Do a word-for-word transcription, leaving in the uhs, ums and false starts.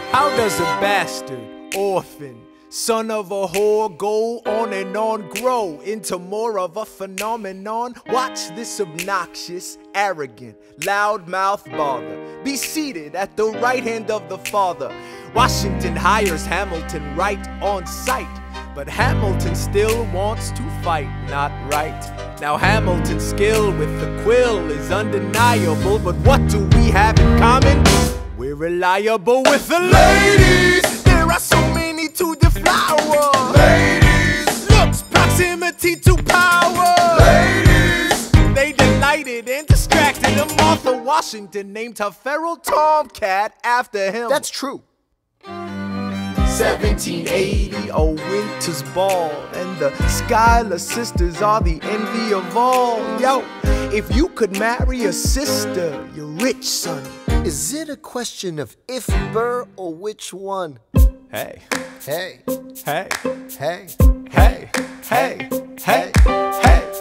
How does a bastard, orphan, son of a whore go on and on, grow into more of a phenomenon? Watch this obnoxious, arrogant, loudmouth bother be seated at the right hand of the Father. Washington hires Hamilton right on sight, but Hamilton still wants to fight, not right. Now Hamilton's skill with the quill is undeniable, but what do we have in common? We're reliable with the ladies. There are so many to deflower. Ladies. Looks, proximity to power. Ladies. They delighted and distracted, and Martha Washington named her feral tomcat after him. That's true. seventeen eighty, a winter's ball, and the Schuyler sisters are the envy of all. Yo, if you could marry a sister, you're rich, son. Is it a question of if Burr or which one? Hey, Hey, hey, hey, hey, hey, hey, hey.